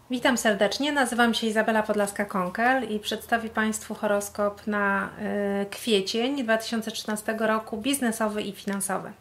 Witam serdecznie, nazywam się Izabela Podlaska-Konkel i przedstawię Państwu horoskop na kwiecień 2013 roku, biznesowy i finansowy.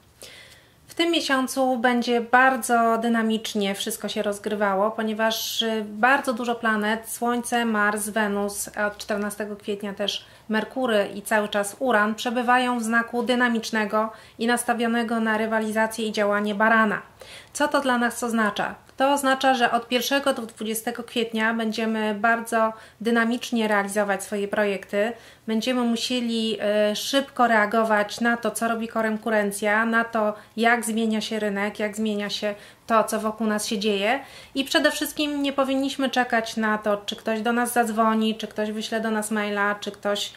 W tym miesiącu będzie bardzo dynamicznie wszystko się rozgrywało, ponieważ bardzo dużo planet, Słońce, Mars, Wenus, a od 14 kwietnia też Merkury i cały czas Uran przebywają w znaku dynamicznego i nastawionego na rywalizację i działanie barana. Co to dla nas oznacza? To oznacza, że od 1 do 20 kwietnia będziemy bardzo dynamicznie realizować swoje projekty. Będziemy musieli szybko reagować na to, co robi konkurencja, na to, jak zmienia się rynek, jak zmienia się to, co wokół nas się dzieje. I przede wszystkim nie powinniśmy czekać na to, czy ktoś do nas zadzwoni, czy ktoś wyśle do nas maila, czy ktoś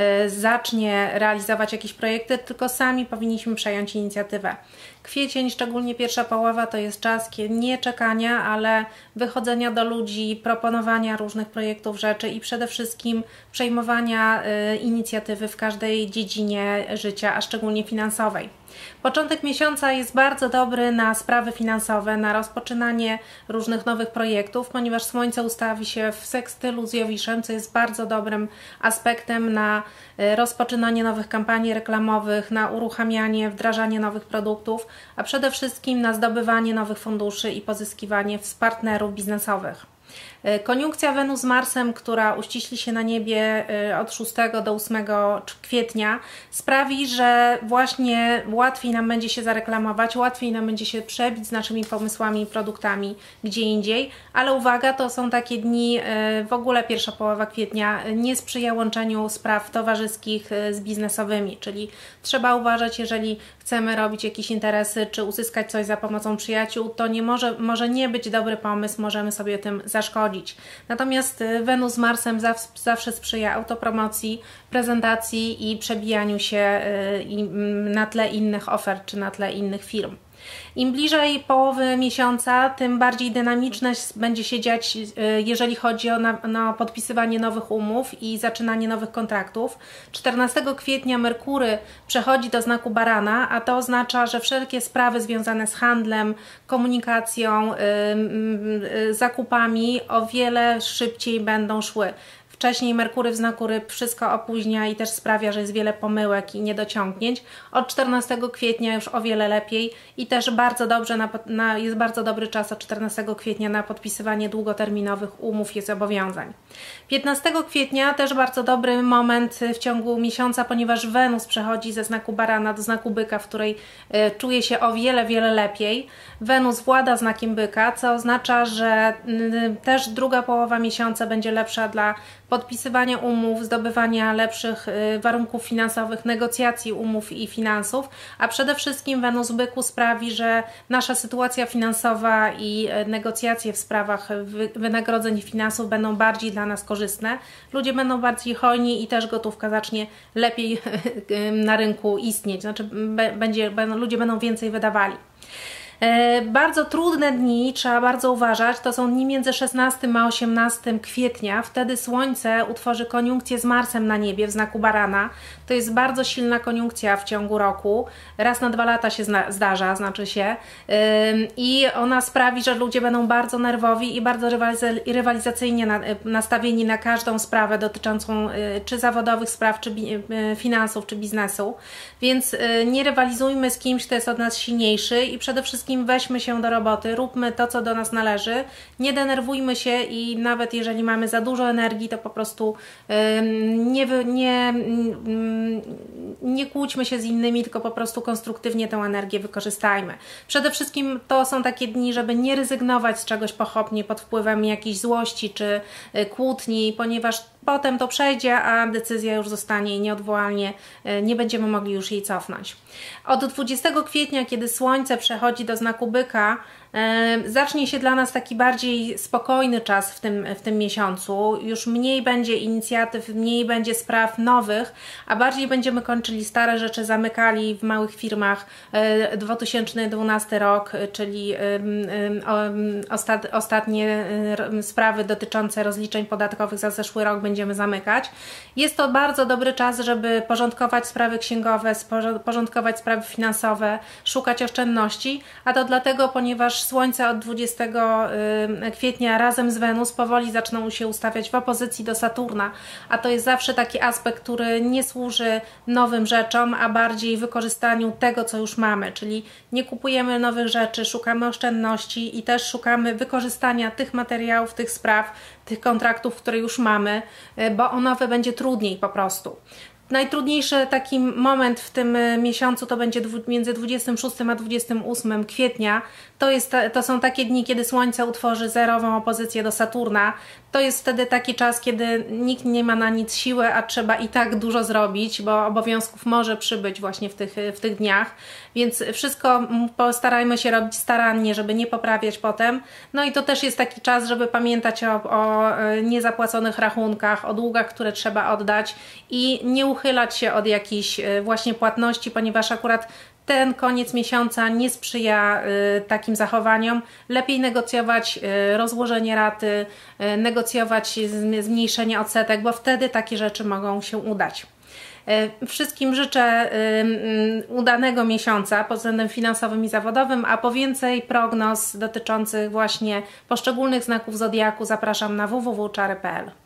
zacznie realizować jakieś projekty, tylko sami powinniśmy przejąć inicjatywę. Kwiecień, szczególnie pierwsza połowa, to jest czas nie czekania, ale wychodzenia do ludzi, proponowania różnych projektów, rzeczy i przede wszystkim przejmowania inicjatywy w każdej dziedzinie życia, a szczególnie finansowej. Początek miesiąca jest bardzo dobry na sprawy finansowe, na rozpoczynanie różnych nowych projektów, ponieważ Słońce ustawi się w sekstylu z Jowiszem, co jest bardzo dobrym aspektem na rozpoczynanie nowych kampanii reklamowych, na uruchamianie, wdrażanie nowych produktów, a przede wszystkim na zdobywanie nowych funduszy i pozyskiwanie partnerów biznesowych. Koniunkcja Wenus z Marsem, która uściśli się na niebie od 6 do 8 kwietnia, sprawi, że właśnie łatwiej nam będzie się zareklamować, łatwiej nam będzie się przebić z naszymi pomysłami i produktami gdzie indziej, ale uwaga, to są takie dni, w ogóle pierwsza połowa kwietnia nie sprzyja łączeniu spraw towarzyskich z biznesowymi, czyli trzeba uważać, jeżeli chcemy robić jakieś interesy, czy uzyskać coś za pomocą przyjaciół, to może nie być dobry pomysł, możemy sobie tym zaszkodzić. Natomiast Wenus z Marsem zawsze sprzyja autopromocji, prezentacji i przebijaniu się na tle innych ofert czy na tle innych firm. Im bliżej połowy miesiąca, tym bardziej dynamiczność będzie się dziać, jeżeli chodzi o podpisywanie nowych umów i zaczynanie nowych kontraktów. 14 kwietnia Merkury przechodzi do znaku Barana, a to oznacza, że wszelkie sprawy związane z handlem, komunikacją, zakupami o wiele szybciej będą szły. Wcześniej Merkury w znaku Ryb wszystko opóźnia i też sprawia, że jest wiele pomyłek i niedociągnięć. Od 14 kwietnia już o wiele lepiej i też bardzo dobrze jest bardzo dobry czas od 14 kwietnia na podpisywanie długoterminowych umów i zobowiązań. 15 kwietnia też bardzo dobry moment w ciągu miesiąca, ponieważ Wenus przechodzi ze znaku Barana do znaku Byka, w której czuje się o wiele lepiej. Wenus włada znakiem Byka, co oznacza, że też druga połowa miesiąca będzie lepsza dla podpisywania umów, zdobywania lepszych warunków finansowych, negocjacji umów i finansów, a przede wszystkim Wenus w Byku sprawi, że nasza sytuacja finansowa i negocjacje w sprawach wynagrodzeń i finansów będą bardziej dla nas korzystne. Ludzie będą bardziej hojni i też gotówka zacznie lepiej na rynku istnieć, znaczy ludzie będą więcej wydawali. Bardzo trudne dni, trzeba bardzo uważać, to są dni między 16 a 18 kwietnia, wtedy Słońce utworzy koniunkcję z Marsem na niebie w znaku Barana. To jest bardzo silna koniunkcja w ciągu roku, raz na 2 lata się zdarza, znaczy się, i ona sprawi, że ludzie będą bardzo nerwowi i bardzo rywalizacyjnie nastawieni na każdą sprawę dotyczącą czy zawodowych spraw, czy finansów, czy biznesu, więc nie rywalizujmy z kimś, kto jest od nas silniejszy i przede wszystkim weźmy się do roboty, róbmy to, co do nas należy, nie denerwujmy się i nawet jeżeli mamy za dużo energii, to po prostu nie kłóćmy się z innymi, tylko po prostu konstruktywnie tę energię wykorzystajmy. Przede wszystkim to są takie dni, żeby nie rezygnować z czegoś pochopnie pod wpływem jakiejś złości czy kłótni, ponieważ potem to przejdzie, a decyzja już zostanie nieodwołalnie, nie będziemy mogli już jej cofnąć. Od 20 kwietnia, kiedy Słońce przechodzi do znaku Byka, zacznie się dla nas taki bardziej spokojny czas w tym miesiącu. Już mniej będzie inicjatyw, mniej będzie spraw nowych, a bardziej będziemy kończyli stare rzeczy, zamykali w małych firmach. 2012 rok, czyli ostatnie sprawy dotyczące rozliczeń podatkowych za zeszły rok będziemy zamykać. Jest to bardzo dobry czas, żeby porządkować sprawy księgowe, porządkować sprawy finansowe, szukać oszczędności, a to dlatego, ponieważ Słońce od 20 kwietnia razem z Wenus powoli zaczną się ustawiać w opozycji do Saturna, a to jest zawsze taki aspekt, który nie służy nowym rzeczom, a bardziej wykorzystaniu tego, co już mamy, czyli nie kupujemy nowych rzeczy, szukamy oszczędności i też szukamy wykorzystania tych materiałów, tych spraw, tych kontraktów, które już mamy, bo o nowe będzie trudniej po prostu. Najtrudniejszy taki moment w tym miesiącu to będzie między 26 a 28 kwietnia. To są takie dni, kiedy Słońce utworzy zerową opozycję do Saturna. To jest wtedy taki czas, kiedy nikt nie ma na nic siły, a trzeba i tak dużo zrobić, bo obowiązków może przybyć właśnie w tych dniach. Więc wszystko postarajmy się robić starannie, żeby nie poprawiać potem. No i to też jest taki czas, żeby pamiętać o niezapłaconych rachunkach, o długach, które trzeba oddać i nie uchylać się od jakichś właśnie płatności, ponieważ akurat ten koniec miesiąca nie sprzyja takim zachowaniom. Lepiej negocjować rozłożenie raty, negocjować zmniejszenie odsetek, bo wtedy takie rzeczy mogą się udać. Wszystkim życzę udanego miesiąca pod względem finansowym i zawodowym, a po więcej prognoz dotyczących właśnie poszczególnych znaków zodiaku zapraszam na www.czary.pl.